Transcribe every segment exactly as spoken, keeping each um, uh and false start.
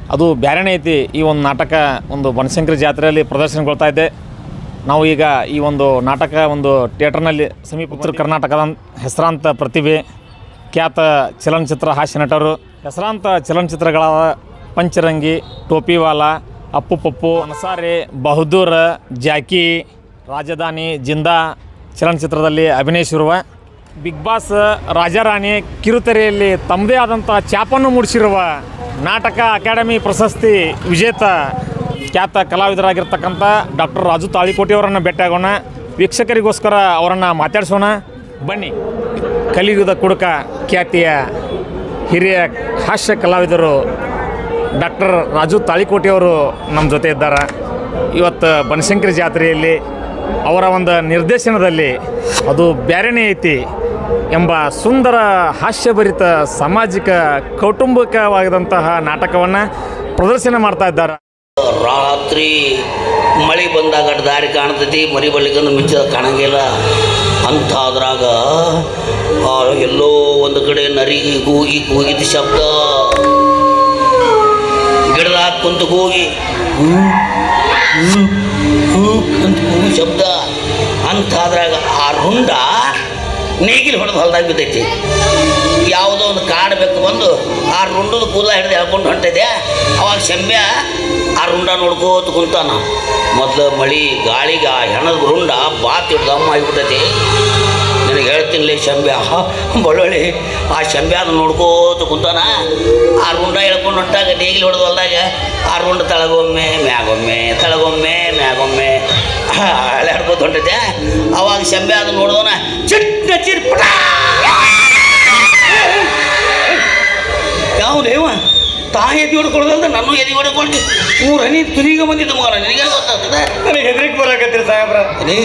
ಅದು ಬ್ಯಾರೇನೇ ಐತಿ. ಈ ಒಂದು ನಾಟಕ ಒಂದು ಬನಶಂಕರಿ ಜಾತ್ರೆಯಲ್ಲಿ ಪ್ರದರ್ಶನಗೊಳ್ತಾ ಇದೆ. ನಾವು ಈಗ ಈ ಒಂದು ನಾಟಕ ಒಂದು ಥಿಯೇಟರ್ನಲ್ಲಿ ಸಮೀಪ ಉತ್ತರ ಕರ್ನಾಟಕದ ಹೆಸರಾಂತ ಪ್ರತಿಭೆ, ಖ್ಯಾತ ಚಲನಚಿತ್ರ ಹಾಸ್ಯ ನಟರು, ಹೆಸರಾಂತ ಚಲನಚಿತ್ರಗಳಾದ ಪಂಚರಂಗಿ, ಟೋಪಿವಾಲ, ಅಪ್ಪು ಪಪ್ಪು, ಅನ್ಸಾರೆ, ಬಹದ್ದೂರ್, ಜಾಕಿ, ರಾಜಧಾನಿ, ಜಿಂದಾ ಚಲನಚಿತ್ರದಲ್ಲಿ ಅಭಿನಯಿಸಿರುವ, ಬಿಗ್ ಬಾಸ್, ರಾಜಾರಾಣಿ ಕಿರುತೆರೆಯಲ್ಲಿ ತಮ್ಮದೇ ಆದಂಥ ಛಾಪನ್ನು ಮೂಡಿಸಿರುವ ನಾಟಕ ಅಕಾಡೆಮಿ ಪ್ರಶಸ್ತಿ ವಿಜೇತ ಖ್ಯಾತ ಕಲಾವಿದರಾಗಿರ್ತಕ್ಕಂಥ ಡಾಕ್ಟರ್ ರಾಜು ತಾಳಿಕೋಟೆಯವರನ್ನು ಭೇಟಿಯಾಗೋಣ. ವೀಕ್ಷಕರಿಗೋಸ್ಕರ ಅವರನ್ನು ಮಾತಾಡಿಸೋಣ. ಬನ್ನಿ. ಕಲಿಯುಗದ ಕುಡುಕ ಖ್ಯಾತಿಯ ಹಿರಿಯ ಹಾಸ್ಯ ಕಲಾವಿದರು ಡಾಕ್ಟರ್ ರಾಜು ತಾಳಿಕೋಟೆಯವರು ನಮ್ಮ ಜೊತೆ ಇದ್ದಾರೆ. ಇವತ್ತು ಬನಶಂಕರಿ ಜಾತ್ರೆಯಲ್ಲಿ ಅವರ ಒಂದು ನಿರ್ದೇಶನದಲ್ಲಿ ಅದು ಬ್ಯಾರೇನೇ ಐತಿ ಎಂಬ ಸುಂದರ ಹಾಸ್ಯಭರಿತ ಸಾಮಾಜಿಕ ಕೌಟುಂಬಿಕವಾದಂತಹ ನಾಟಕವನ್ನು ಪ್ರದರ್ಶನ ಮಾಡ್ತಾ ಇದ್ದಾರೆ. ರಾತ್ರಿ ಮಳೆ ಬಂದಾಗ ದಾರಿ ಕಾಣ್ತೈತಿ, ಮರಿ ಬಳಿಕಂದು ಮಿಂಚ ಕಾಣಂಗಿಲ್ಲ ಅಂತ ಅದ್ರಾಗ ಎಲ್ಲೋ ಒಂದು ಕಡೆ ನರಿಗೆ ಕೂಗಿ ಕೂಗಿದ ಶಬ್ದ, ಗಿಡದಾಗ ಕುಂತು ಕೂಗಿ ಅಂತ ಕೂಗಿ ಶಬ್ದ ಅಂತ ಅದ್ರಾಗ ಆ ರುಂಡ ನೇಗಿಲು ಹೊಡೆದು ಹೊಲ್ದಾಗ ಬಿದ್ದೈತಿ. ಯಾವುದೋ ಒಂದು ಕಾಡಬೇಕು ಬಂದು ಆ ರುಂಡದ ಕೂದಲ ಹಿಡಿದು ಹೇಳ್ಕೊಂಡು ಹೊಂಟಿದೆ. ಅವಾಗ ಶಂಬ್ಯ ಆ ರುಂಡ ನೋಡ್ಕೋತ ಕುಂತಾನ. ಮೊದಲು ಮಳಿ ಗಾಳಿಗೆ ಆ ಹೆಣದ ರುಂಡ ಬಾತ್ ಹಿಡ್ದು ಅಮ್ಮ ಆಗಿಬಿಟ್ಟೈತಿ. ನಿನಗೆ ಹೇಳ್ತೀನಿ ಶಂಬ್ಯ ಬಳ್ಳೊಳ್ಳಿ ಆ ಶಂಬ್ಯಾದ ನೋಡ್ಕೋತ ಕುಂತಾನ. ಆ ರುಂಡ ಹೇಳ್ಕೊಂಡು ಹೊಂಟಾಗ ನೇಗಿಲು ಹೊಡೆದು ಹೊಲ್ದಾಗ ಆ ರುಂಡ ತಳಗೊಮ್ಮೆ ಮ್ಯಾಗೊಮ್ಮೆ ತಳಗೊಮ್ಮೆ ಮ್ಯಾಗೊಮ್ಮೆ ಹಳ್ಯಾಡ್ಕೋತ ಹೊಂಟೈತೆ. ಅವಾಗ ಶಂಬ್ಯ ಅದು ನೋಡಿದವನ ಚಿಟ್ಟ ಚಿರ್ಪಟ ಯಾವ ದೇವ ತಾ ಎದಿ ಹೊಡ್ಕೊಳ್ದಂತ ನಾನು ಎದಿ ಹೊಡ್ಕೊಂಡು ಮೂರು ಹನಿ ತುದಿಗೆ ಬಂದಿದ್ದ ಮಗ. ನಿನಗೆ ಗೊತ್ತಾಗ್ತದೆ? ನನಗೆ ಹೆದರಿಕೆ ಬರಾಕತ್ತೀರಿ ಸಾಹೇಬ್ರ.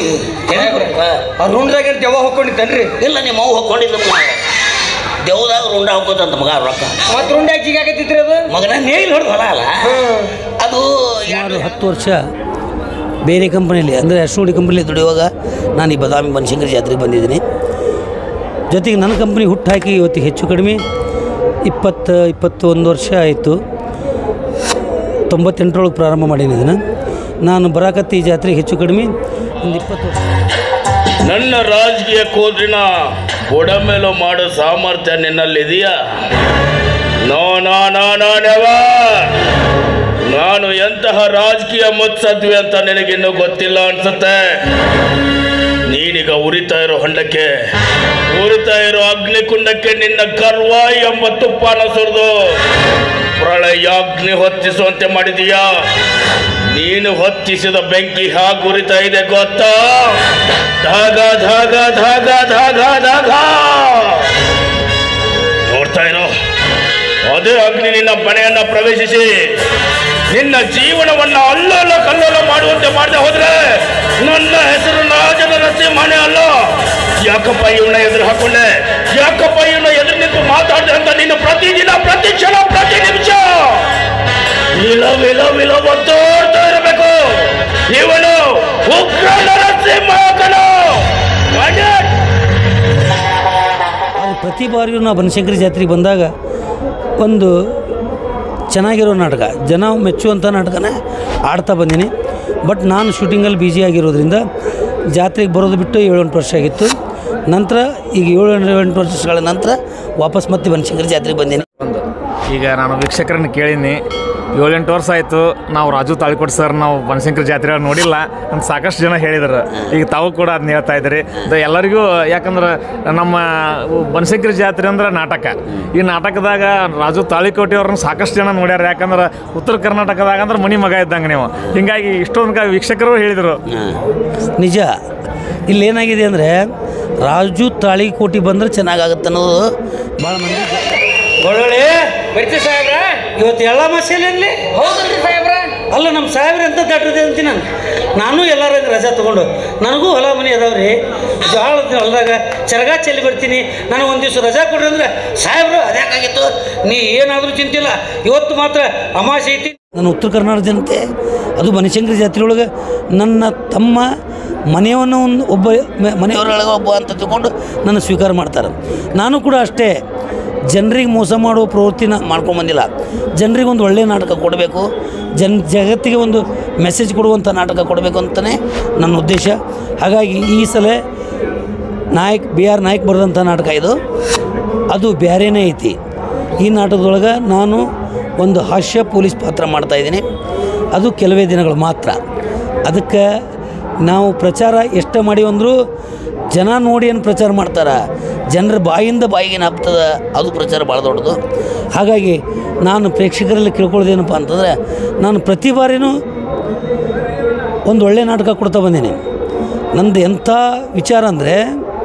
ಆ ರುಂಡ್ರಾಗ ದೆವ್ವ ಹೊಕ್ಕೊಂಡಿತ್ತನ್ರಿ? ಇಲ್ಲ, ನಿಮ್ಮ ಅವು ಹೊಕ್ಕೊಂಡಿದ್ದ ಮಗ. ದೆವ್ವದಾಗ ರುಂಡ ಹೊಕ್ಕೋತಂತ ಮಗ ರೊಕ್ಕ. ಮತ್ತೆ ರುಂಡ ಜಿಗಾಕತ್ತಿದ್ರಿ ಅದು ಮಗನ ನೇಗಿಲು ಹೊಡೆದು ಹೊಲ ಅಲ್ಲ ಅದು. ಸುಮಾರು ಹತ್ತು ವರ್ಷ ಬೇರೆ ಕಂಪನಿಯಲ್ಲಿ ಅಂದರೆ ಅಶ್ವಡಿ ಕಂಪನಿಯಲ್ಲಿ ದುಡಿಯುವಾಗ ನಾನು ಈ ಬದಾಮಿ ಬನಶಂಕರಿ ಜಾತ್ರೆಗೆ ಬಂದಿದ್ದೀನಿ. ಜೊತೆಗೆ ನನ್ನ ಕಂಪ್ನಿ ಹುಟ್ಟು ಹಾಕಿ ಇವತ್ತಿಗೆ ಹೆಚ್ಚು ಕಡಿಮೆ ಇಪ್ಪತ್ತು ಇಪ್ಪತ್ತು ಒಂದು ವರ್ಷ ಆಯಿತು. ತೊಂಬತ್ತೆಂಟರೊಳಗೆ ಪ್ರಾರಂಭ ಮಾಡೀನಿ ಇದನ್ನು. ನಾನು ಬರಾಕತ್ತಿ ಈ ಜಾತ್ರೆಗೆ ಹೆಚ್ಚು ಕಡಿಮೆ ಒಂದು ಇಪ್ಪತ್ತು ವರ್ಷ. ನನ್ನ ರಾಜಕೀಯ ಕೋದ್ರಿನ ಬೊಡಮೇಲೋ ಮಾಡೋ ಸಾಮರ್ಥ್ಯ ನಿನ್ನಲ್ಲಿದೆಯಾ? No no no no never. ನಾನು ಎಂತಹ ರಾಜಕೀಯ ಮುತ್ಸದ್ವಿ ಅಂತ ನಿನಗಿನ್ನೂ ಗೊತ್ತಿಲ್ಲ ಅನ್ಸುತ್ತೆ. ನೀನೀಗ ಉರಿತಾ ಇರೋ ಹೊಂಡಕ್ಕೆ, ಉರಿತಾ ಇರೋ ಅಗ್ನಿಕುಂಡಕ್ಕೆ ನಿನ್ನ ಗರ್ವ ಎಂಬ ತುಪ್ಪನ ಸುರಿದು ಪ್ರಳಯಾಗ್ನಿ ಹೊತ್ತಿಸುವಂತೆ ಮಾಡಿದೀಯಾ? ನೀನು ಹೊತ್ತಿಸಿದ ಬೆಂಕಿ ಹಾಗೆ ಉರಿತಾ ಇದೆ ಗೊತ್ತಾ? ಧಾಗ ಧಾಗ ಧಾಗ ಧಾಗ ಧಾಗ. ನೋಡ್ತಾ ಇರೋ ಅದೇ ಅಗ್ನಿ ನಿನ್ನ ಮನೆಯನ್ನ ಪ್ರವೇಶಿಸಿ ನಿನ್ನ ಜೀವನವನ್ನ ಅಲ್ಲೋಲ ಕಲ್ಲೋಲ ಮಾಡುವಂತೆ ಮಾಡದೆ ಹೋದ್ರೆ ನನ್ನ ಹೆಸರು ರಾಜನ ನರಸಿಂಹನೇ ಅಲ್ಲ. ಯಾಕಪ್ಪ ಇವನ ಎದುರು ಹಾಕೊಂಡೆ? ಯಾಕಪ್ಪ ಇವನ ಎದುರು ನಿಂತು ಮಾತಾಡಿದೆ ಅಂತ ನೀನು ಪ್ರತಿದಿನ ಪ್ರತಿ ಕ್ಷಣ ಪ್ರತಿ ನಿಮಿಷ ವಿಲ ವಿಲ ವಿಲ ಒತ್ತೋಡ್ತಾ ಇರಬೇಕು. ಇವನು ಉಗ್ರ ನರಸಿಂಹಕನು. ಪ್ರತಿ ಬಾರಿಯೂ ನಾವು ಬನಶಂಕರಿ ಜಾತ್ರೆಗೆ ಬಂದಾಗ ಒಂದು ಚೆನ್ನಾಗಿರೋ ನಾಟಕ, ಜನ ಮೆಚ್ಚುವಂಥ ನಾಟಕನೇ ಆಡ್ತಾ ಬಂದೀನಿ. ಬಟ್ ನಾನು ಶೂಟಿಂಗಲ್ಲಿ ಬ್ಯುಸಿ ಆಗಿರೋದ್ರಿಂದ ಜಾತ್ರೆಗೆ ಬರೋದು ಬಿಟ್ಟು ಏಳೆಂಟು ವರ್ಷ ಆಗಿತ್ತು. ನಂತರ ಈಗ ಏಳು ಎಂಟು ವರ್ಷಗಳ ನಂತರ ವಾಪಸ್ ಮತ್ತೆ ಬನಶಂಕರಿ ಜಾತ್ರೆಗೆ ಬಂದೀನಿ. ಒಂದು ಈಗ ನಾನು ವೀಕ್ಷಕರನ್ನು ಕೇಳೀನಿ, ಏಳೆಂಟು ವರ್ಷ ಆಯಿತು ನಾವು ರಾಜು ತಾಳಿಕೋಟೆ ಸರ್ ನಾವು ಬನಶಂಕರಿ ಜಾತ್ರೆ ನೋಡಿಲ್ಲ ಅಂತ ಸಾಕಷ್ಟು ಜನ ಹೇಳಿದ್ರು. ಈಗ ತಾವು ಕೂಡ ಅದನ್ನ ಹೇಳ್ತಾ ಇದ್ದೀರಿ. ಎಲ್ಲರಿಗೂ ಯಾಕಂದ್ರೆ ನಮ್ಮ ಬನಶಂಕರಿ ಜಾತ್ರೆ ಅಂದ್ರೆ ನಾಟಕ. ಈ ನಾಟಕದಾಗ ರಾಜು ತಾಳಿಕೋಟೆಯವ್ರನ್ನ ಸಾಕಷ್ಟು ಜನ ನೋಡ್ಯಾರ. ಯಾಕಂದ್ರೆ ಉತ್ತರ ಕರ್ನಾಟಕದಾಗ ಅಂದ್ರೆ ಮನಿ ಮಗ ಇದ್ದಂಗೆ ನೀವು. ಹೀಗಾಗಿ ಇಷ್ಟೊಂದು ವೀಕ್ಷಕರು ಹೇಳಿದರು. ನಿಜ. ಇಲ್ಲೇನಾಗಿದೆ ಅಂದರೆ ರಾಜು ತಾಳಿಕೋಟೆ ಬಂದರೆ ಚೆನ್ನಾಗಾಗುತ್ತೆ ಅನ್ನೋದು ಭಾಳ ಮಂದಿ. ಒಳ್ಳೊಳ್ಳೆ ಬರ್ತೀವಿ ಸಾಹೇಬ್ರ. ಇವತ್ತು ಎಲ್ಲ ಮಸೀಲೆಯಲ್ಲಿ ಹೌದಲ್ರಿ ಸಾಹೇಬ್ರ? ಅಲ್ಲ ನಮ್ಮ ಸಾಹೇಬ್ರ ಅಂತ ದಟ್ಟದೆ ಅಂತೀನಿ ನಾನು. ನಾನು ಎಲ್ಲರ ರಜಾ ತೊಗೊಂಡು ನನಗೂ ಹೊಲ ಮನೆ ಅದಾವ್ರಿ. ಜೋಳ ಹೊಲದಾಗ ಚರಗ ಚೆಲ್ಲಿ ಬರ್ತೀನಿ. ನನಗೆ ಒಂದು ದಿವಸ ರಜಾ ಕೊಡ್ರಿ ಅಂದ್ರೆ ಸಾಹೇಬ್ರು ಅದ್ಯಾಕಾಗಿತ್ತು, ನೀ ಏನಾದರೂ ಚಿಂತಿಲ್ಲ, ಇವತ್ತು ಮಾತ್ರ ಅಮಾಸೆ ಐತಿ. ನನ್ನ ಉತ್ತರ ಕರ್ನಾಟಕ ಜನತೆ ಅದು ಬನಶಂಕರಿ ಜಾತ್ರೆ ಒಳಗೆ ನನ್ನ ತಮ್ಮ ಮನೆಯವನ್ನ ಒಂದು ಒಬ್ಬ ಮನೆಯವರೊಳಗೆ ಒಬ್ಬ ಅಂತ ತಿಳ್ಕೊಂಡು ನನ್ನ ಸ್ವೀಕಾರ ಮಾಡ್ತಾರೆ. ನಾನು ಕೂಡ ಅಷ್ಟೇ ಜನರಿಗೆ ಮೋಸ ಮಾಡುವ ಪ್ರವೃತ್ತಿನ ಮಾಡ್ಕೊಂಬಂದಿಲ್ಲ. ಜನರಿಗೆ ಒಂದು ಒಳ್ಳೆಯ ನಾಟಕ ಕೊಡಬೇಕು, ಜನ ಜಗತ್ತಿಗೆ ಒಂದು ಮೆಸೇಜ್ ಕೊಡುವಂಥ ನಾಟಕ ಕೊಡಬೇಕು ಅಂತಲೇ ನನ್ನ ಉದ್ದೇಶ. ಹಾಗಾಗಿ ಈ ಸಲ ನಾಯಕ್ ಬಿ ಆರ್ ನಾಯಕ್ ಬರೆದಂಥ ನಾಟಕ ಇದು, ಅದು ಬೇರೆಯೇ ಐತಿ. ಈ ನಾಟಕದೊಳಗೆ ನಾನು ಒಂದು ಹಾಸ್ಯ ಪೊಲೀಸ್ ಪಾತ್ರ ಮಾಡ್ತಾಯಿದ್ದೀನಿ. ಅದು ಕೆಲವೇ ದಿನಗಳು ಮಾತ್ರ. ಅದಕ್ಕೆ ನಾವು ಪ್ರಚಾರ ಎಷ್ಟು ಮಾಡಿವಂದರೂ ಜನ ನೋಡಿ ಏನು ಪ್ರಚಾರ ಮಾಡ್ತಾರೆ, ಜನರ ಬಾಯಿಂದ ಬಾಯಿಗೆ ಏನಾಗ್ತದೆ ಅದು ಪ್ರಚಾರ ಭಾಳ ದೊಡ್ಡದು. ಹಾಗಾಗಿ ನಾನು ಪ್ರೇಕ್ಷಕರಲ್ಲಿ ಕೇಳ್ಕೊಳ್ಳೋದೇನಪ್ಪ ಅಂತಂದರೆ, ನಾನು ಪ್ರತಿ ಬಾರಿನೂ ಒಂದು ಒಳ್ಳೆಯ ನಾಟಕ ಕೊಡ್ತಾ ಬಂದೀನಿ. ನಂದು ಎಂಥ ವಿಚಾರ ಅಂದರೆ,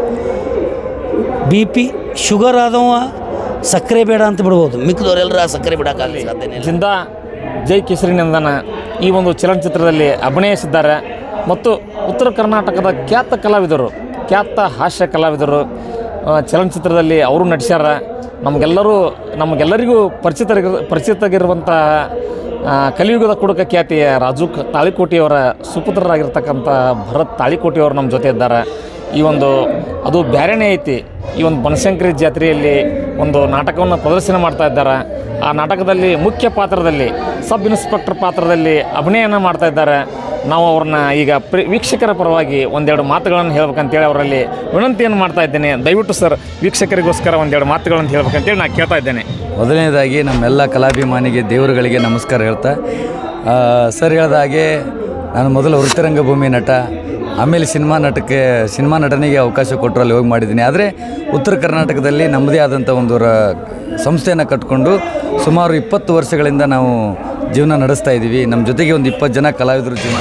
ಬಿ ಪಿ ಶುಗರ್ ಆದವ ಸಕ್ಕರೆ ಬೇಡ ಅಂತ ಬಿಡ್ಬೋದು, ಮಿಕ್ಕಿದವರೆಲ್ಲರ ಸಕ್ಕರೆ ಬಿಡೋಕ್ಕಾಗಲಿ ಸಾಧ್ಯನೇ. ಜಿಂದಾ ಜೈ ಕೇಸರಿ ನಂದನ ಈ ಒಂದು ಚಲನಚಿತ್ರದಲ್ಲಿ ಅಭಿನಯಿಸಿದ್ದಾರೆ ಮತ್ತು ಉತ್ತರ ಕರ್ನಾಟಕದ ಖ್ಯಾತ ಕಲಾವಿದರು, ಖ್ಯಾತ ಹಾಸ್ಯ ಕಲಾವಿದರು ಚಲನಚಿತ್ರದಲ್ಲಿ ಅವರು ನಟಿಸ್ಯಾರ. ನಮಗೆಲ್ಲರೂ ನಮಗೆಲ್ಲರಿಗೂ ಪರಿಚಿತರಿಗ ಪರಿಚಿತಗಿರುವಂಥ ಕಲಿಯುಗದ ಕುಡುಕ ಖ್ಯಾತಿಯ ರಾಜು ತಾಳಿಕೋಟಿಯವರ ಸುಪುತ್ರರಾಗಿರ್ತಕ್ಕಂಥ ಭರತ್ ತಾಳಿಕೋಟಿಯವರು ನಮ್ಮ ಜೊತೆ ಇದ್ದಾರೆ. ಈ ಒಂದು ಅದು ಬ್ಯಾರೆನೇ ಐತಿ. ಈ ಒಂದು ಬನಶಂಕರಿ ಜಾತ್ರೆಯಲ್ಲಿ ಒಂದು ನಾಟಕವನ್ನು ಪ್ರದರ್ಶನ ಮಾಡ್ತಾ ಇದ್ದಾರೆ. ಆ ನಾಟಕದಲ್ಲಿ ಮುಖ್ಯ ಪಾತ್ರದಲ್ಲಿ ಸಬ್ ಇನ್ಸ್ಪೆಕ್ಟರ್ ಪಾತ್ರದಲ್ಲಿ ಅಭಿನಯನ ಮಾಡ್ತಾ ಇದ್ದಾರೆ. ನಾವು ಅವ್ರನ್ನ ಈಗ ಪ್ರಿ ವೀಕ್ಷಕರ ಪರವಾಗಿ ಒಂದೆರಡು ಮಾತುಗಳನ್ನು ಹೇಳ್ಬೇಕಂತೇಳಿ ಅವರಲ್ಲಿ ವಿನಂತಿಯನ್ನು ಮಾಡ್ತಾ ಇದ್ದೇನೆ. ದಯವಿಟ್ಟು ಸರ್ ವೀಕ್ಷಕರಿಗೋಸ್ಕರ ಒಂದೆರಡು ಮಾತುಗಳನ್ನು ಹೇಳ್ಬೇಕಂತೇಳಿ ನಾನು ಕೇಳ್ತಾ ಇದ್ದೇನೆ. ಮೊದಲನೇದಾಗಿ ನಮ್ಮೆಲ್ಲ ಕಲಾಭಿಮಾನಿಗೆ ದೇವರುಗಳಿಗೆ ನಮಸ್ಕಾರ ಹೇಳ್ತಾ, ಸರ್ ಹೇಳಿದ ಹಾಗೆ ನಾನು ಮೊದಲು ವೃತ್ತರಂಗಭೂಮಿ ನಟ, ಆಮೇಲೆ ಸಿನಿಮಾ ನಟಕ್ಕೆ ಸಿನಿಮಾ ನಟನೆಗೆ ಅವಕಾಶ ಕೊಟ್ಟರು, ಅಲ್ಲಿ ಹೋಗಿ ಮಾಡಿದ್ದೀನಿ. ಆದರೆ ಉತ್ತರ ಕರ್ನಾಟಕದಲ್ಲಿ ನಮ್ಮದೇ ಆದಂಥ ಒಂದು ರ ಸಂಸ್ಥೆಯನ್ನು ಕಟ್ಕೊಂಡು ಸುಮಾರು ಇಪ್ಪತ್ತು ವರ್ಷಗಳಿಂದ ನಾವು ಜೀವನ ನಡೆಸ್ತಾ ಇದ್ದೀವಿ. ನಮ್ಮ ಜೊತೆಗೆ ಒಂದು ಇಪ್ಪತ್ತು ಜನ ಕಲಾವಿದರು ಜೀವನ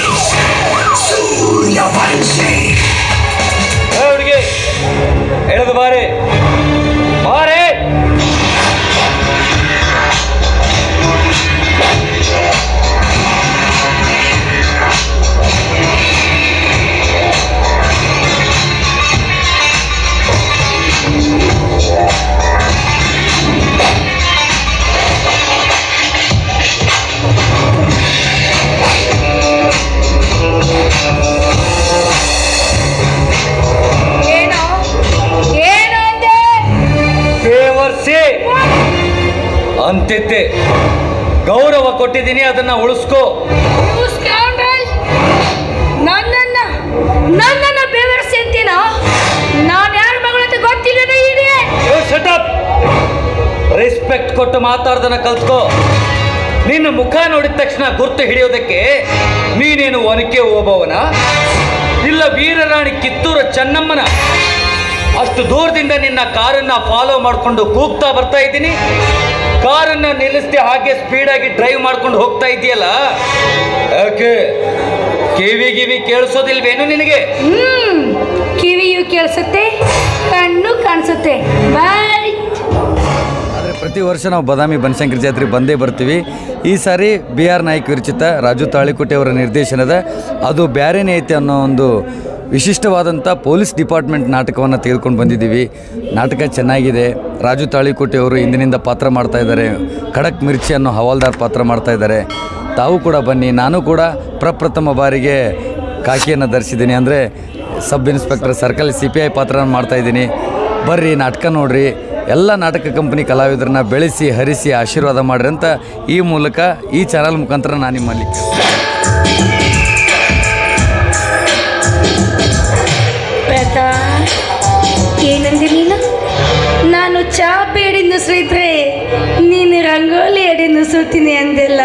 ಎಳೆದು ಬಾರೆ ಬಾರೆ ಅಂತಿದ್ದೆ ಗೌರವ ಕೊಟ್ಟಿದ್ದೀನಿ, ಅದನ್ನ ಉಳಿಸ್ಕೋ. ನನ್ನನ್ನ ನನ್ನನ್ನ ಬೆವರಿಸಿ ಅಂತೀನ? ನಾನು ಯಾರ ಮಗಳಂತ ಗೊತ್ತಿಲ್ಲ. ರೆಸ್ಪೆಕ್ಟ್ ಕೊಟ್ಟು ಮಾತಾಡ್ದನ್ನ ಕಲ್ತ್ಕೋ. ನಿನ್ನ ಮುಖ ನೋಡಿದ ತಕ್ಷಣ ಗುರ್ತು ಹಿಡಿಯೋದಕ್ಕೆ ನೀನೇನು ಒನಕೆ ಓಬವನ, ಇಲ್ಲ ವೀರರಾಣಿ ಕಿತ್ತೂರ ಚೆನ್ನಮ್ಮನ? ಅಷ್ಟು ದೂರದಿಂದ ನಿನ್ನ ಕಾರನ್ನ ಫಾಲೋ ಮಾಡಿಕೊಂಡು ಕೂಗ್ತಾ ಬರ್ತಾ ಇದ್ದೀನಿ. ಕಾರನ್ನು ನಿಲ್ಲಿಸ್ದೆ ಹಾಗೆ ಸ್ಪೀಡಾಗಿ ಡ್ರೈವ್ ಮಾಡ್ಕೊಂಡು ಹೋಗ್ತಾ ಇದೆಯಲ್ಲ, ಯಾಕೆ ಕಿವಿ ಕಿವಿ ಕೇಳಿಸೋದಿಲ್ವೇನು ನಿನಗೆ? ಹ್ಮ್ ಕಿವಿಯು ಕೇಳಿಸುತ್ತೆ, ಕಣ್ಣು ಕಾಣಿಸುತ್ತೆ. ಬಾಯ್. ಆದರೆ ಪ್ರತಿ ವರ್ಷ ನಾವು ಬಾದಾಮಿ ಬನಶಂಕರಿ ಜಾತ್ರೆ ಬಂದೇ ಬರ್ತೀವಿ. ಈ ಸಾರಿ ಬಿ ಆರ್ ನಾಯ್ಕ ವಿರಚಿತ ರಾಜು ತಾಳಿಕೋಟೆ ಅವರ ನಿರ್ದೇಶನದ ಅದು ಬ್ಯಾರೇನೇ ಐತೆ ಅನ್ನೋ ಒಂದು ವಿಶಿಷ್ಟವಾದಂಥ ಪೊಲೀಸ್ ಡಿಪಾರ್ಟ್ಮೆಂಟ್ ನಾಟಕವನ್ನು ತೆಗೆದುಕೊಂಡು ಬಂದಿದ್ದೀವಿ. ನಾಟಕ ಚೆನ್ನಾಗಿದೆ. ರಾಜು ತಾಳಿಕೋಟೆ ಅವರು ಇಂದಿನಿಂದ ಪಾತ್ರ ಮಾಡ್ತಾ ಇದ್ದಾರೆ. ಖಡಕ್ ಮಿರ್ಚಿ ಅನ್ನೋ ಹವಾಲ್ದಾರ್ ಪಾತ್ರ ಮಾಡ್ತಾ ಇದ್ದಾರೆ. ತಾವು ಕೂಡ ಬನ್ನಿ. ನಾನು ಕೂಡ ಪ್ರಪ್ರಥಮ ಬಾರಿಗೆ ಕಾಕಿಯನ್ನು ಧರಿಸಿದ್ದೀನಿ, ಅಂದರೆ sub inspector circle C P I ಪಾತ್ರನ ಮಾಡ್ತಾಯಿದ್ದೀನಿ. ಬರ್ರಿ, ನಾಟಕ ನೋಡ್ರಿ. ಎಲ್ಲ ನಾಟಕ ಕಂಪನಿ ಕಲಾವಿದರನ್ನ ಬೆಳೆಸಿ ಹರಿಸಿ ಆಶೀರ್ವಾದ ಮಾಡ್ರಿ ಅಂತ ಈ ಮೂಲಕ ಈ ಚಾನಲ್ ಮುಖಾಂತರ ನಾನು ನಿಮ್ಮಲ್ಲಿ ಏನಂದೆ ನೀನು? ನಾನು ಚಾಪೆ ಎಡೆ ನುಸುಳಿದ್ರೆ ನೀನು ರಂಗೋಲಿ ಎಡೆ ನುಸುಳ್ತೀನಿ ಅಂದೆಲ್ಲ.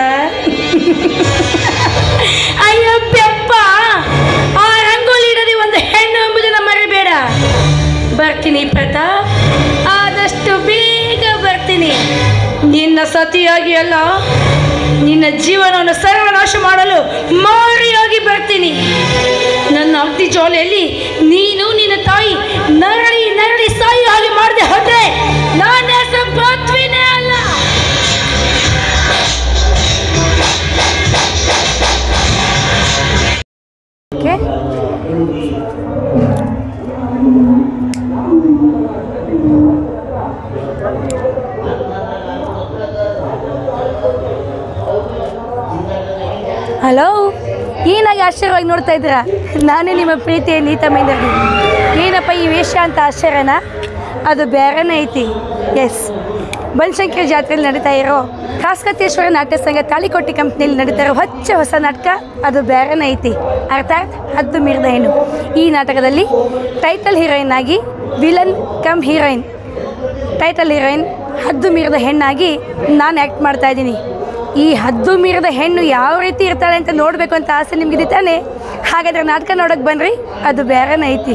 ಅಯ್ಯೋ ಬೆಪ್ಪ, ಆ ರಂಗೋಲಿ ಇಡದೆ ಒಂದು ಹೆಣ್ಣು ಎಂಬುದನ್ನು ಮರಿಬೇಡ. ಬರ್ತೀನಿ ಪ್ರತಾಪ್, ಆದಷ್ಟು ಬೇಗ ಬರ್ತೀನಿ. ನಿನ್ನ ಸತಿಯಾಗಿ ಅಲ್ಲ, ನಿನ್ನ ಜೀವನವನ್ನು ಸರ್ವನಾಶ ಮಾಡಲು ಮಾರಿಯಾಗಿ ಬರ್ತೀನಿ. ನನ್ನ ಅಗ್ನಿ ಜ್ವಾಲೆಯಲ್ಲಿ ನೀನು ನಿನ್ನ ತಾಯಿ ನರಳಿ ನರಳಿ ಸಾಯಿ ಹಾಗೆ ಮಾಡದೆ ಹೋದ್ರೆ ನಾನೇ ಸಂಪತ್ವಿನೇ ಅಲ್ಲ. ಹಲೋ, ಏನಾಗಿ ಆಶ್ಚರ್ಯವಾಗಿ ನೋಡ್ತಾ ಇದ್ದೀರಾ? ನಾನೇ ನಿಮ್ಮ ಪ್ರೀತಿಯ ನೀತಾ ಮೈಂದರ್ಗಿ. ಏನಪ್ಪ ಈ ವೇಷ ಅಂತ ಆಶ್ಚರ್ಯನ? ಅದು ಬೇರೆನೇ ಐತಿ. ಎಸ್, ಬನಶಂಕರಿ ಜಾತ್ರೆಯಲ್ಲಿ ನಡೀತಾ ಇರೋ ಕಾಸ್ಕತೇಶ್ವರ ನಾಟ್ಯ ಸಂಘ ತಾಳಿಕೋಟಿ ಕಂಪ್ನಿಯಲ್ಲಿ ನಡೀತಾ ಇರೋ ಹೊಚ್ಚ ಹೊಸ ನಾಟಕ ಅದು ಬೇರೆನೇ ಐತಿ, ಅರ್ಥಾತ್ ಹದ್ದು ಮೀರಿದ ಹೆಣ್ಣು. ಈ ನಾಟಕದಲ್ಲಿ ಟೈಟಲ್ ಹೀರೋಯಿನ್ ಆಗಿ villain cum heroine, title heroine ಹದ್ದು ಮೀರಿದ ಹೆಣ್ಣಾಗಿ ನಾನು ಆ್ಯಕ್ಟ್ ಮಾಡ್ತಾ ಇದ್ದೀನಿ. ಈ ಹದ್ದು ಮೀರಿದ ಹೆಣ್ಣು ಯಾವ ರೀತಿ ಇರ್ತಾಳೆ ಅಂತ ನೋಡಬೇಕು ಅಂತ ಆಸೆ ನಿಮಗಿದೆ ತಾನೆ? ಹಾಗಾದರೆ ನಾಟಕ ನೋಡೋಕೆ ಬನ್ನಿರಿ, ಅದು ಬೇರೆನೇ ಐತಿ.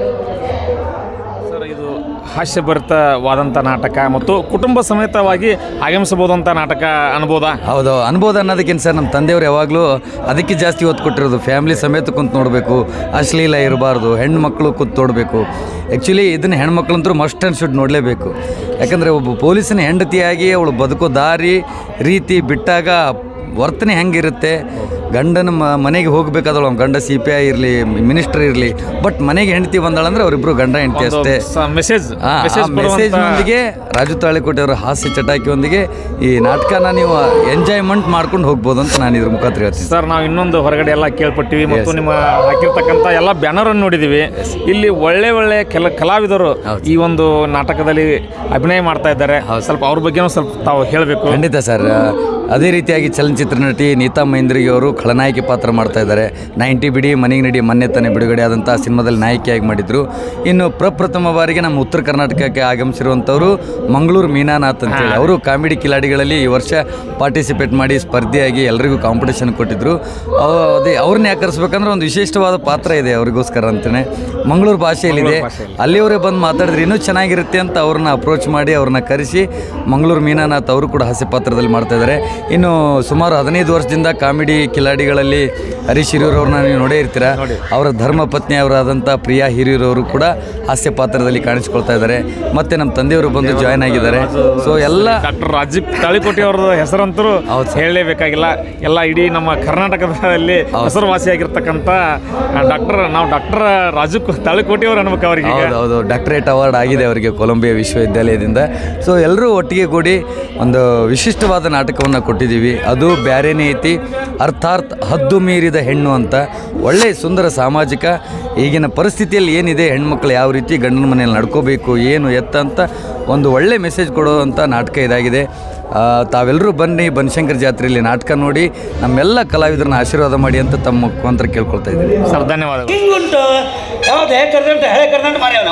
ಸರ್, ಇದು ಹಾಸ್ಯಭರಿತವಾದಂಥ ನಾಟಕ ಮತ್ತು ಕುಟುಂಬ ಸಮೇತವಾಗಿ ಆಗಮಿಸಬಹುದಂಥ ನಾಟಕ ಅನ್ಬೋದಾ? ಹೌದು, ಅನ್ಬೋದು ಅನ್ನೋದಕ್ಕಿಂತ ಸರ್ ನಮ್ಮ ತಂದೆಯವರು ಯಾವಾಗಲೂ ಅದಕ್ಕೆ ಜಾಸ್ತಿ ಒತ್ತು ಕೊಟ್ಟಿರೋದು. ಫ್ಯಾಮಿಲಿ ಸಮೇತ ಕುಂತು ನೋಡಬೇಕು, ಅಶ್ಲೀಲ ಇರಬಾರ್ದು, ಹೆಣ್ಣು ಮಕ್ಕಳು ಕುಂತು ನೋಡಬೇಕು. ಆ್ಯಕ್ಚುಲಿ ಇದನ್ನು ಹೆಣ್ಮಕ್ಳಂತರೂ ಮಸ್ಟ್ ಆ್ಯಂಡ್ ಶುಡ್ ನೋಡಲೇಬೇಕು. ಯಾಕಂದರೆ ಒಬ್ಬ ಪೊಲೀಸನ ಹೆಂಡತಿಯಾಗಿ ಅವಳು ಬದುಕೋ ದಾರಿ ರೀತಿ ಬಿಟ್ಟಾಗ ವರ್ತನೆ ಹೆಂಗಿರುತ್ತೆ, ಗಂಡನ ಮ ಮನೆಗೆ ಹೋಗಬೇಕಾದಳು ಅವ್ನು ಗಂಡ ಸಿ ಪಿ ಐ ಇರಲಿ ಮಿನಿಸ್ಟರ್ ಇರಲಿ, ಬಟ್ ಮನೆಗೆ ಹೆಂಡತಿ ಬಂದಾಳಂದ್ರೆ ಅವರಿಬ್ಬರು ಗಂಡ ಹೆಂಡತಿ ಅಷ್ಟೇ. ಮೆಸೇಜ್ ಮೆಸೇಜ್ನೊಂದಿಗೆ ರಾಜು ತಾಳಿಕೋಟೆ ಅವರ ಹಾಸ್ಯ ಚಟಾಕಿಯೊಂದಿಗೆ ಈ ನಾಟಕನ ನೀವು ಎಂಜಾಯ್ಮೆಂಟ್ ಮಾಡ್ಕೊಂಡು ಹೋಗ್ಬೋದು ಅಂತ ನಾನು ಇದ್ರ ಮುಖಾಂತರ ಹೇಳ್ತೀನಿ. ಸರ್, ನಾವು ಇನ್ನೊಂದು ಹೊರಗಡೆ ಎಲ್ಲ ಕೇಳ್ಪಟ್ಟಿವಿ ಮತ್ತು ನಿಮ್ಮ ಹಾಕಿರ್ತಕ್ಕಂಥ ಎಲ್ಲ ಬ್ಯಾನರನ್ನು ನೋಡಿದ್ದೀವಿ. ಇಲ್ಲಿ ಒಳ್ಳೆ ಒಳ್ಳೆ ಕೆಲ ಕಲಾವಿದರು ಈ ಒಂದು ನಾಟಕದಲ್ಲಿ ಅಭಿನಯ ಮಾಡ್ತಾ ಇದ್ದಾರೆ. ಸ್ವಲ್ಪ ಅವ್ರ ಬಗ್ಗೆನೂ ಸ್ವಲ್ಪ ತಾವು ಹೇಳಬೇಕು. ಖಂಡಿತ ಸರ್. ಅದೇ ರೀತಿಯಾಗಿ ಚಲನಚಿತ್ರ ನಟಿ ನೀತಾ ಮಹೇಂದ್ರಿಗೆ ಅವರು ಖಳನಾಯಕಿ ಪಾತ್ರ ಮಾಡ್ತಾ ಇದ್ದಾರೆ. ನೈಂಟಿ ಬಿಡಿ ಮನೆಗೆ ನಡಿ ಮೊನ್ನೆ ತಾನೇ ಬಿಡುಗಡೆ ಆದಂಥ ಸಿನಿಮಾದಲ್ಲಿ ನಾಯಕಿಯಾಗಿ ಮಾಡಿದರು. ಇನ್ನು ಪ್ರಪ್ರಥಮ ಬಾರಿಗೆ ನಮ್ಮ ಉತ್ತರ ಕರ್ನಾಟಕಕ್ಕೆ ಆಗಮಿಸಿರುವಂಥವರು ಮಂಗಳೂರು ಮೀನಾನಾಥ್ ಅಂತೇಳಿ, ಅವರು ಕಾಮಿಡಿ ಕಿಲಾಡಿಗಳಲ್ಲಿ ಈ ವರ್ಷ ಪಾರ್ಟಿಸಿಪೇಟ್ ಮಾಡಿ ಸ್ಪರ್ಧೆಯಾಗಿ ಎಲ್ಲರಿಗೂ ಕಾಂಪಿಟೇಷನ್ ಕೊಟ್ಟಿದ್ದರು. ಅದೇ ಅವ್ರನ್ನ ಯಾಕೆ ಕರೆಸ್ಬೇಕಂದ್ರೆ ಒಂದು ವಿಶಿಷ್ಟವಾದ ಪಾತ್ರ ಇದೆ ಅವರಿಗೋಸ್ಕರ ಅಂತಲೇ. ಮಂಗಳೂರು ಭಾಷೆಯಲ್ಲಿದೆ, ಅಲ್ಲಿಯವರೇ ಬಂದು ಮಾತಾಡಿದ್ರೆ ಇನ್ನೂ ಚೆನ್ನಾಗಿರುತ್ತೆ ಅಂತ ಅವ್ರನ್ನ ಅಪ್ರೋಚ್ ಮಾಡಿ ಅವ್ರನ್ನ ಕರೆಸಿ ಮಂಗಳೂರು ಮೀನಾನಾಥ್ ಅವರು ಕೂಡ ಹಾಸ್ಯ ಪಾತ್ರದಲ್ಲಿ ಮಾಡ್ತಾಯಿದ್ದಾರೆ. ಇನ್ನು ಸುಮಾರು ಹದಿನೈದು ವರ್ಷದಿಂದ ಕಾಮಿಡಿ ಕಿಲಾಡಿಗಳಲ್ಲಿ ಹರೀಶ್ ಹಿರಿಯೂರವ್ರನ್ನ ನೀವು ನೋಡೇ ಇರ್ತೀರ. ಅವರ ಧರ್ಮ ಪತ್ನಿಯವರಾದಂಥ ಪ್ರಿಯಾ ಹಿರಿಯೂರವರು ಕೂಡ ಹಾಸ್ಯ ಪಾತ್ರದಲ್ಲಿ ಕಾಣಿಸ್ಕೊಳ್ತಾ ಇದ್ದಾರೆ. ಮತ್ತು ನಮ್ಮ ತಂದೆಯವರು ಬಂದು ಜಾಯ್ನ್ ಆಗಿದ್ದಾರೆ. ಸೊ ಎಲ್ಲ ಡಾಕ್ಟರ್ ರಾಜು ತಾಳಿಕೋಟೆ ಅವ್ರದ್ದು ಹೆಸರಂತೂ ಹೇಳಲೇಬೇಕಾಗಿಲ್ಲ. ಎಲ್ಲ ಇಡೀ ನಮ್ಮ ಕರ್ನಾಟಕದಲ್ಲಿ ಹೆಸರುವಾಸಿಯಾಗಿರ್ತಕ್ಕಂಥ ಡಾಕ್ಟರ್ ನಾವು ಡಾಕ್ಟರ್ ರಾಜು ತಾಳಿಕೋಟೆ ಅವರು ಅನ್ಬೇಕು ಅವರಿಗೆ. ಹೌದು ಹೌದು ಡಾಕ್ಟರೇಟ್ ಅವಾರ್ಡ್ ಆಗಿದೆ ಅವರಿಗೆ ಕೊಲಂಬಿಯಾ ವಿಶ್ವವಿದ್ಯಾಲಯದಿಂದ. ಸೊ ಎಲ್ಲರೂ ಒಟ್ಟಿಗೆ ಕೂಡಿ ಒಂದು ವಿಶಿಷ್ಟವಾದ ನಾಟಕವನ್ನು ಕೊಟ್ಟಿದ್ದೀವಿ. ಅದು ಬ್ಯಾರೇನೇ ಐತಿ, ಅರ್ಥಾತ್ ಹದ್ದು ಮೀರಿದ ಹೆಣ್ಣು ಅಂತ. ಒಳ್ಳೆಯ ಸುಂದರ ಸಾಮಾಜಿಕ ಈಗಿನ ಪರಿಸ್ಥಿತಿಯಲ್ಲಿ ಏನಿದೆ, ಹೆಣ್ಮಕ್ಳು ಯಾವ ರೀತಿ ಗಂಡನ ಮನೆಯಲ್ಲಿ ನಡ್ಕೋಬೇಕು, ಏನು ಎತ್ತ ಅಂತ ಒಂದು ಒಳ್ಳೆ ಮೆಸೇಜ್ ಕೊಡುವಂಥ ನಾಟಕ ಇದಾಗಿದೆ. ತಾವೆಲ್ಲರೂ ಬನ್ನಿ, ಬನಶಂಕರಿ ಜಾತ್ರೆಯಲ್ಲಿ ನಾಟಕ ನೋಡಿ ನಮ್ಮೆಲ್ಲ ಕಲಾವಿದರನ್ನ ಆಶೀರ್ವಾದ ಮಾಡಿ ಅಂತ ತಮ್ಮ ಮುಖಾಂತರ ಕೇಳ್ಕೊಳ್ತಾ ಇದ್ದೀನಿ ಸರ್. ಧನ್ಯವಾದಗಳು. ಹಿಂಗುಂಟು ಯಾವುದೇ ಕರ್ದಂಟ ಹಳೆ ಕರ್ದಂಟ ಮಾರ್ಯಾವನ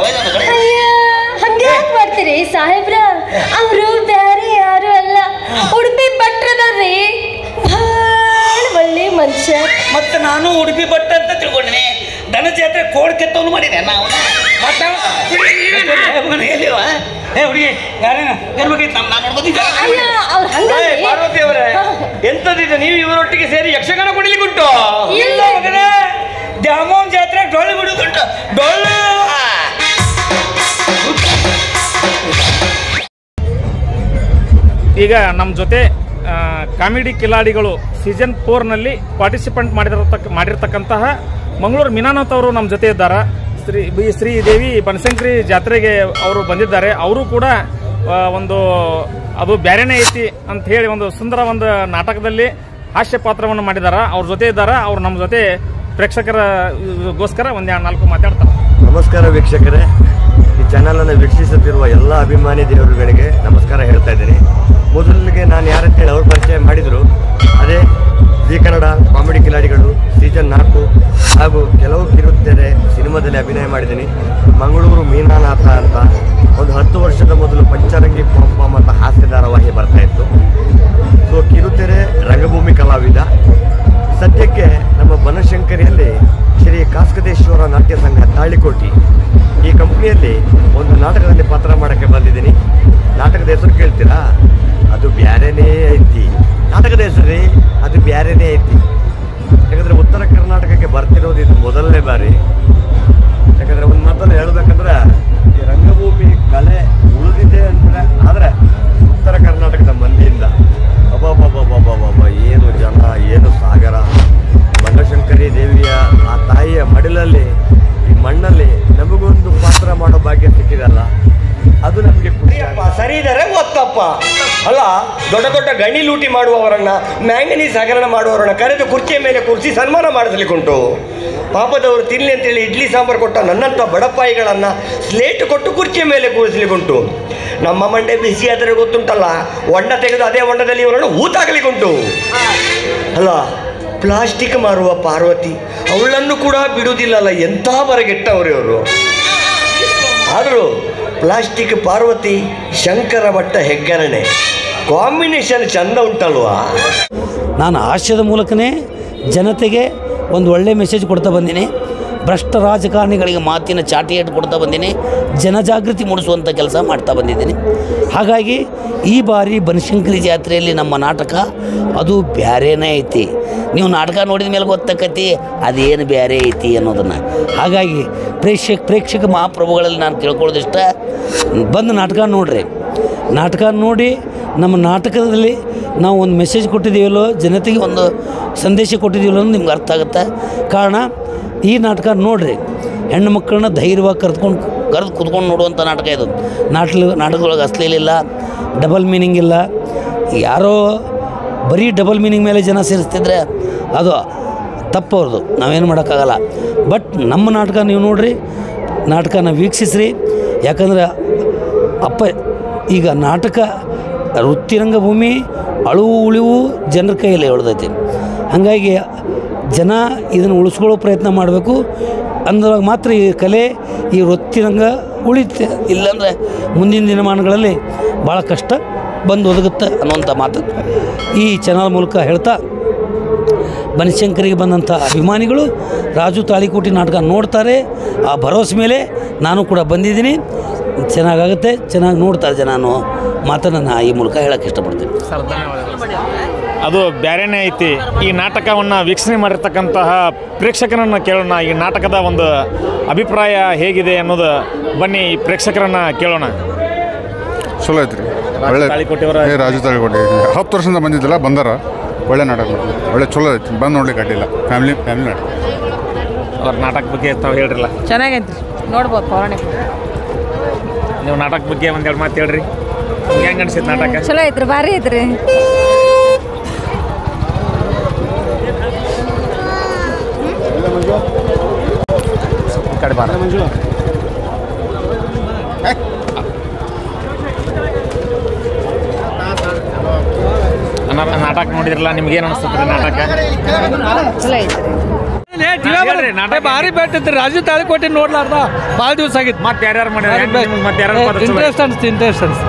ಹಂಗೆ ಯಾಕೆ ಮಾಡ್ತೀರಿ ಸಾಹೇಬ್ರ? ಅವರು ಬೇರೆ ಯಾರು ಅಲ್ಲ, ಉಡುಪಿ ಭಟ್ರದವ್ರಿ, ಭಾಳ ಒಳ್ಳೆ ಮನುಷ್ಯ. ಮತ್ತೆ ನಾನು ಉಡುಪಿ ಭಟ್ಟ ಅಂತ ತಿಳ್ಕೊಂಡಿನಿ. ದನ ಜಾತ್ರೆ ಕೋಡ್ ಕೆತ್ತವನು ಮಾಡಿದೆ ನಾವು. ಏ ಹುಡುಗಿ ಯಾರೇನ ಏನ್ಬೇಕೈತೆ ನಮ್ಮ ನಾನು ನೋಡ್ಬೋದಿದ್ದ ಪಾರ್ವತಿ ಅವರೇ, ಎಂತದಿದೆ ನೀವು ಇವರೊಟ್ಟಿಗೆ ಸೇರಿ ಯಕ್ಷಗಾನ ಕುಣಿಲಿಕ್ಕುಂಟು? ಇಲ್ಲ ಮಗನೇ, ದ್ಯಾಮೋನ್ ಜಾತ್ರೆ ಡೊಳ್ಳು ಬಿಡುದುಂಟು. ಡೊಳ್ಳು ಈಗ ನಮ್ಮ ಜೊತೆ ಕಾಮಿಡಿ ಕಿಲಾಡಿಗಳು ಸೀಸನ್ ಫೋರ್ನಲ್ಲಿ ಪಾರ್ಟಿಸಿಪೆಂಟ್ ಮಾಡಿರತಕ್ಕ ಮಾಡಿರ್ತಕ್ಕಂತಹ ಮಂಗಳೂರು ಮೀನಾನಾಥ್ ಅವರು ನಮ್ಮ ಜೊತೆ ಇದ್ದಾರೆ. ಶ್ರೀ ಬಿ ಶ್ರೀದೇವಿ ಬನಶಂಕರಿ ಜಾತ್ರೆಗೆ ಅವರು ಬಂದಿದ್ದಾರೆ. ಅವರು ಕೂಡ ಒಂದು ಅದು ಬ್ಯಾರೇನೇ ಐತಿ ಅಂತ ಹೇಳಿ ಒಂದು ಸುಂದರ ಒಂದು ನಾಟಕದಲ್ಲಿ ಹಾಸ್ಯ ಪಾತ್ರವನ್ನು ಮಾಡಿದ್ದಾರೆ. ಅವ್ರ ಜೊತೆ ಇದ್ದಾರೆ. ಅವ್ರು ನಮ್ಮ ಜೊತೆ ಪ್ರೇಕ್ಷಕರಗೋಸ್ಕರ ಒಂದೆರಡು ನಾಲ್ಕು ಮಾತಾಡ್ತಾರೆ. ನಮಸ್ಕಾರ ವೀಕ್ಷಕರೇ, ಈ ಚಾನಲನ್ನು ವೀಕ್ಷಿಸುತ್ತಿರುವ ಎಲ್ಲ ಅಭಿಮಾನಿ ದೇವರುಗಳಿಗೆ ನಮಸ್ಕಾರ ಹೇಳ್ತಾ ಇದ್ದೀನಿ. ಮೊದಲಿಗೆ ನಾನು ಯಾರಂತೇಳಿ ಅವ್ರು ಪರಿಚಯ ಮಾಡಿದರು, ಅದೇ ಜಿ ಕನ್ನಡ ಕಾಮಿಡಿ ಕಿಲಾಡಿಗಳು ಸೀಸನ್ ನಾಲ್ಕು ಹಾಗೂ ಕೆಲವು ಕಿರುತೆರೆ ಸಿನಿಮಾದಲ್ಲಿ ಅಭಿನಯ ಮಾಡಿದ್ದೀನಿ. ಮಂಗಳೂರು ಮೀನಾನಾಥ ಅಂತ ಒಂದು ಹತ್ತು ವರ್ಷದ ಮೊದಲು ಪಂಚರಂಗಿ ಪಂಪಂ ಅಂತ ಹಾಸ್ಯ ಧಾರಾವಾಹಿ ಬರ್ತಾಯಿತ್ತು. ಸೊ ಕಿರುತೆರೆ ರಂಗಭೂಮಿ ಕಲಾವಿದ. ಸದ್ಯಕ್ಕೆ ನಮ್ಮ ಬನಶಂಕರಿಯಲ್ಲಿ ಶ್ರೀ ಕಾಸ್ಕತೇಶ್ವರ ನಾಟ್ಯ ಸಂಘ ತಾಳಿಕೋಟಿ ಈ ಕಂಪ್ನಿಯಲ್ಲಿ ಒಂದು ನಾಟಕದಲ್ಲಿ ಪಾತ್ರ ಮಾಡೋಕ್ಕೆ ಬಂದಿದ್ದೀನಿ. ನಾಟಕದ ಹೆಸರು ಕೇಳ್ತೀರಾ? ಅದು ಬ್ಯಾರೇನೇ ಐತಿ. ನಾಟಕದ ಹೆಸರು ಅದು ಬ್ಯಾರೇನೇ ಐತಿ. ಯಾಕಂದರೆ ಉತ್ತರ ಕರ್ನಾಟಕಕ್ಕೆ ಬರ್ತಿರೋದು ಇದು ಮೊದಲನೇ ಬಾರಿ. ಯಾಕಂದರೆ ಒಂದು ಮಾತನ್ನು ಹೇಳಬೇಕಂದ್ರೆ ಈ ರಂಗಭೂಮಿ ಕಲೆ ಉಳಿದಿದೆ ಅಂದರೆ ಆದರೆ ಉತ್ತರ ಕರ್ನಾಟಕದ ಮಂದಿಯಿಂದ ಅಬ್ಬಬ್ಬಬ್ಬಬ್ಬಬ್ಬ ಏನು ಜನ, ಏನು ಸಾಗರ. ಬನಶಂಕರಿ ದೇವಿಯ ಆ ತಾಯಿಯ ಮಡಿಲಲ್ಲಿ ಈ ಮಣ್ಣಲ್ಲಿ ನಮಗೊಂದು ಪಾತ್ರ ಮಾಡೋ ಭಾಗ್ಯ ಸಿಕ್ಕಿದಲ್ಲ, ಅದು ನಮಗೆ ಖುಷಿ. ಸರಿ ಇದ್ದಾರೆ ಒತ್ತಪ್ಪ. ಅಲ್ಲ, ದೊಡ್ಡ ದೊಡ್ಡ ಗಣಿ ಲೂಟಿ ಮಾಡುವವರನ್ನ, ಮ್ಯಾಂಗನೀಸ್ ಹಗರಣ ಮಾಡುವವರನ್ನ ಕರೆದು ಕುರ್ಚಿಯ ಮೇಲೆ ಕೂರಿಸಿ ಸನ್ಮಾನ ಮಾಡಿಸಲಿಕ್ಕುಂಟು. ಪಾಪದವರು ತಿನ್ಲಿ ಅಂತೇಳಿ ಇಡ್ಲಿ ಸಾಂಬಾರು ಕೊಟ್ಟ ನನ್ನಂಥ ಬಡಪಾಯಿಗಳನ್ನು ಸ್ಲೇಟ್ ಕೊಟ್ಟು ಕುರ್ಚಿಯ ಮೇಲೆ ಕೂರಿಸಲಿಕ್ಕುಂಟು. ನಮ್ಮ ಮಂಡೆ ಬಿಸಿ ಆದರೆ ಗೊತ್ತುಂಟಲ್ಲ, ಹೊಂಡ ತೆಗೆದು ಅದೇ ಹೊಂಡದಲ್ಲಿ ಇವರನ್ನು ಊತಾಗಲಿಕ್ಕುಂಟು. ಅಲ್ಲ, ಪ್ಲಾಸ್ಟಿಕ್ ಮಾರುವ ಪಾರ್ವತಿ ಅವಳನ್ನು ಕೂಡ ಬಿಡುವುದಿಲ್ಲಲ್ಲ, ಎಂಥ ಬರಗೆಟ್ಟವರು ಇವರು. ಆದರೂ ಪ್ಲಾಸ್ಟಿಕ್ ಪಾರ್ವತಿ, ಶಂಕರ ಭಟ್ಟ ಹೆಗ್ಗರಣೆ ಕಾಂಬಿನೇಷನ್ ಚಂದ ಉಂಟಲ್ವಾ? ನಾನು ಹಾಸ್ಯದ ಮೂಲಕನೇ ಜನತೆಗೆ ಒಂದು ಒಳ್ಳೆಯ ಮೆಸೇಜ್ ಕೊಡ್ತಾ ಬಂದೀನಿ. ಭ್ರಷ್ಟ ರಾಜಕಾರಣಿಗಳಿಗೆ ಮಾತಿನ ಚಾಟಿ ಏಟು ಕೊಡ್ತಾ ಬಂದೀನಿ. ಜನಜಾಗೃತಿ ಮೂಡಿಸುವಂಥ ಕೆಲಸ ಮಾಡ್ತಾ ಬಂದಿದ್ದೀನಿ. ಹಾಗಾಗಿ ಈ ಬಾರಿ ಬನಶಂಕರಿ ಜಾತ್ರೆಯಲ್ಲಿ ನಮ್ಮ ನಾಟಕ ಅದು ಬ್ಯಾರೇನೇ ಐತಿ. ನೀವು ನಾಟಕ ನೋಡಿದ ಮೇಲೆ ಗೊತ್ತಾಕತಿ ಅದೇನು ಬ್ಯಾರೆ ಐತಿ ಅನ್ನೋದನ್ನು. ಹಾಗಾಗಿ ಪ್ರೇಕ್ಷಕ ಪ್ರೇಕ್ಷಕ ಮಹಾಪ್ರಭುಗಳಲ್ಲಿ ನಾನು ತಿಳ್ಕೊಳ್ಳೋದಿಷ್ಟ, ಬಂದು ನಾಟಕ ನೋಡ್ರಿ. ನಾಟಕ ನೋಡಿ ನಮ್ಮ ನಾಟಕದಲ್ಲಿ ನಾವು ಒಂದು ಮೆಸೇಜ್ ಕೊಟ್ಟಿದ್ದೀವಲ್ಲೋ, ಜನತೆಗೆ ಒಂದು ಸಂದೇಶ ಕೊಟ್ಟಿದ್ದೀವಲ್ಲೋ ಅನ್ನೋದು ನಿಮ್ಗೆ ಅರ್ಥ ಆಗುತ್ತೆ. ಕಾರಣ ಈ ನಾಟಕ ನೋಡ್ರಿ, ಹೆಣ್ಣು ಮಕ್ಕಳನ್ನ ಧೈರ್ಯವಾಗಿ ಕರೆದುಕೊಂಡು ಕರೆದು ಕುತ್ಕೊಂಡು ನೋಡುವಂಥ ನಾಟಕ ಇದು. ನಾಟಕ ನಾಟಕದೊಳಗೆ ಅಶ್ಲೀಲಿಲ್ಲ, ಡಬಲ್ ಮೀನಿಂಗ್ ಇಲ್ಲ. ಯಾರೋ ಬರೀ ಡಬಲ್ ಮೀನಿಂಗ್ ಮೇಲೆ ಜನ ಸೇರಿಸ್ತಿದ್ರೆ ಅದು ತಪ್ಪವ್ರದ್ದು, ನಾವೇನು ಮಾಡೋಕ್ಕಾಗಲ್ಲ. ಬಟ್ ನಮ್ಮ ನಾಟಕ ನೀವು ನೋಡ್ರಿ, ನಾಟಕನ ವೀಕ್ಷಿಸ್ರಿ. ಯಾಕಂದ್ರೆ ಅಪ್ಪ ಈಗ ನಾಟಕ ವೃತ್ತಿರಂಗಭೂಮಿ ಅಳುವು ಉಳಿವು ಜನರ ಕೈಯಲ್ಲಿ ಉಳಿದೈತಿ. ಹಾಗಾಗಿ ಜನ ಇದನ್ನು ಉಳಿಸ್ಕೊಳ್ಳೋ ಪ್ರಯತ್ನ ಮಾಡಬೇಕು. ಅಂದಾಗ ಮಾತ್ರ ಈ ಕಲೆ, ಈ ವೃತ್ತಿರಂಗ ಉಳಿತೆ. ಇಲ್ಲಾಂದರೆ ಮುಂದಿನ ದಿನಮಾನಗಳಲ್ಲಿ ಭಾಳ ಕಷ್ಟ ಬಂದು ಒದಗುತ್ತೆ ಅನ್ನುವಂಥ ಮಾತು ಈ ಚಾನಲ್ ಮೂಲಕ ಹೇಳ್ತಾ, ಬನಶಂಕರಿಗೆ ಬಂದಂಥ ಅಭಿಮಾನಿಗಳು ರಾಜು ತಾಳಿಕೋಟಿ ನಾಟಕ ನೋಡ್ತಾರೆ. ಆ ಭರವಸೆ ಮೇಲೆ ನಾನು ಕೂಡ ಬಂದಿದ್ದೀನಿ. ಚೆನ್ನಾಗಾಗುತ್ತೆ, ಚೆನ್ನಾಗಿ ನೋಡ್ತಾರೆ ಜನ ಅನ್ನೋ ಮಾತನ್ನು ನಾನು ಈ ಮೂಲಕ ಹೇಳೋಕ್ಕೆ ಇಷ್ಟಪಡ್ತೀನಿ. ಸರ್, ಧನ್ಯವಾದಗಳು. ಅದು ಬ್ಯಾರೇನೇ ಐತಿ. ಈ ನಾಟಕವನ್ನು ವೀಕ್ಷಣೆ ಮಾಡಿರ್ತಕ್ಕಂತಹ ಪ್ರೇಕ್ಷಕರನ್ನು ಕೇಳೋಣ. ಈ ನಾಟಕದ ಒಂದು ಅಭಿಪ್ರಾಯ ಹೇಗಿದೆ ಅನ್ನೋದು ಬನ್ನಿ ಈ ಪ್ರೇಕ್ಷಕರನ್ನು ಕೇಳೋಣ. ಚಲೋ ಐತ್ರಿ, ಒಳ್ಳೆ ತಾಳಿಕೋಟೆಯವರ ರಾಜು ತಾಳಿಕೋಟೆ ಹತ್ತು ವರ್ಷದಿಂದ ಬಂದಿದ್ದಲ್ಲ, ಬಂದಾರ ಒಳ್ಳೆ ನಾಟಕ, ಒಳ್ಳೆ ಚಲೋ ಐತಿ. ಬಂದು ನೋಡ್ಲಿಕ್ಕೆ ಅಡ್ಡಿಲ್ಲ. ಫ್ಯಾಮಿಲಿ ಫ್ಯಾಮಿಲಿ ನಾಟಕ. ಅವ್ರ ನಾಟಕ ಬಗ್ಗೆ ತಾವು ಹೇಳ್ರಲ್ಲ. ಚೆನ್ನಾಗೈತ್ರಿ, ನೋಡ್ಬೋದು ಪೌರಾಣಿಕ. ನೀವು ನಾಟಕ ಬಗ್ಗೆ ಒಂದು ಎರಡು ಮಾತು ಹೇಳ್ರಿ. ಹೆಂಗೆ ಅನ್ಸಿತ್ತು ನಾಟಕ? ಚಲೋ ಐತ್ರಿ, ಭಾರಿ ಐತ್ರಿ. ಕಡೆ ಬಾರ ಮಂಜು. ನಾಟಕ ನೋಡಿದ್ರಲ್ಲ, ನಿಮ್ಗೇನು ಅನಿಸ್ತದೆ ನಾಟಕ? ಚಲೋ ಐತ್ರಿ. ನಾಟಕ ಭಾರಿ ಬೆಟ್ಟಿತ್ತು. ರಾಜು ತಾಳಿಕೋಟೆ ನೋಡ್ಲಾರ್ದ ಭಾಳ ದಿವಸ ಆಗಿತ್ತು. ಮತ್ತೆ ಯಾರ್ಯಾರು ಮಾಡ್ಯಾರ? ಮತ್ತೆ ಯಾರು ಇಂಟ್ರೆಸ್ಟ್ ಅನಿಸ್ತು ಇಂಟ್ರೆಸ್ಟ್ ಅನಿಸ್ತು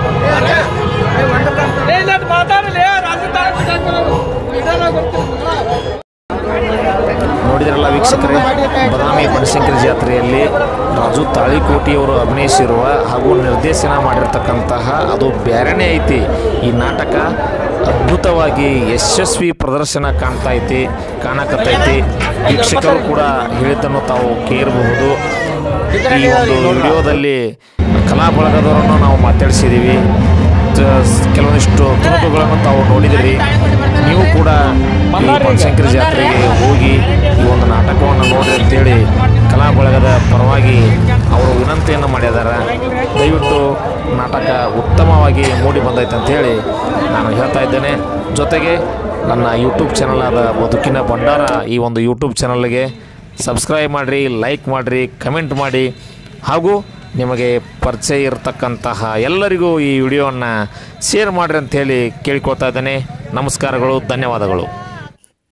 ನೋಡಿದ್ರಲ್ಲ ವೀಕ್ಷಕರೇ, ಬದಾಮಿ ಬನಶಂಕರಿ ಜಾತ್ರೆಯಲ್ಲಿ ರಾಜು ತಾಳಿಕೋಟಿಯವರು ಅಭಿನಯಿಸಿರುವ ಹಾಗೂ ನಿರ್ದೇಶನ ಮಾಡಿರ್ತಕ್ಕಂತಹ ಅದು ಬ್ಯಾರೇನೇ ಐತಿ. ಈ ನಾಟಕ ಅದ್ಭುತವಾಗಿ ಯಶಸ್ವಿ ಪ್ರದರ್ಶನ ಕಾಣ್ತಾ ಐತಿ, ಕಾಣಕತ್ತೈತಿ. ವೀಕ್ಷಕರು ಕೂಡ ಹೇಳಿದ್ದನ್ನು ತಾವು ಕೇಳಬಹುದು. ಈ ಒಂದು ವಿಡಿಯೋದಲ್ಲಿ ಕಲಾ ಬಳಗದವರನ್ನು ನಾವು ಮಾತಾಡಿಸಿದ್ದೀವಿ. ಕೆಲವೊಂದಿಷ್ಟು ತುಣುಕುಗಳನ್ನು ತಾವು ನೋಡಿದಿರಿ. ನೀವು ಕೂಡ ಈ ಬನಶಂಕರಿ ಜಾತ್ರೆಗೆ ಹೋಗಿ ಈ ಒಂದು ನಾಟಕವನ್ನು ನೋಡ್ರಿ ಅಂತೇಳಿ ಕಲಾ ಬಳಗದ ಪರವಾಗಿ ಅವರು ವಿನಂತಿಯನ್ನು ಮಾಡಿದ್ದಾರೆ. ದಯವಿಟ್ಟು ನಾಟಕ ಉತ್ತಮವಾಗಿ ಮೂಡಿ ಬಂದೈತೆ ಅಂಥೇಳಿ ನಾನು ಹೇಳ್ತಾ ಇದ್ದೇನೆ. ಜೊತೆಗೆ ನನ್ನ ಯೂಟ್ಯೂಬ್ ಚಾನಲ್ ಆದ ಬದುಕಿನ ಭಂಡಾರ, ಈ ಒಂದು ಯೂಟ್ಯೂಬ್ ಚಾನಲ್ಗೆ ಸಬ್ಸ್ಕ್ರೈಬ್ ಮಾಡಿರಿ, ಲೈಕ್ ಮಾಡಿರಿ, ಕಮೆಂಟ್ ಮಾಡಿ, ಹಾಗೂ ನಿಮಗೆ ಪರಿಚಯ ಇರತಕ್ಕಂತಹ ಎಲ್ಲರಿಗೂ ಈ ವಿಡಿಯೋವನ್ನು ಶೇರ್ ಮಾಡಿರಿ ಅಂಥೇಳಿ ಕೇಳಿಕೊಳ್ತಾ ಇದ್ದೇನೆ. ನಮಸ್ಕಾರಗಳು, ಧನ್ಯವಾದಗಳು.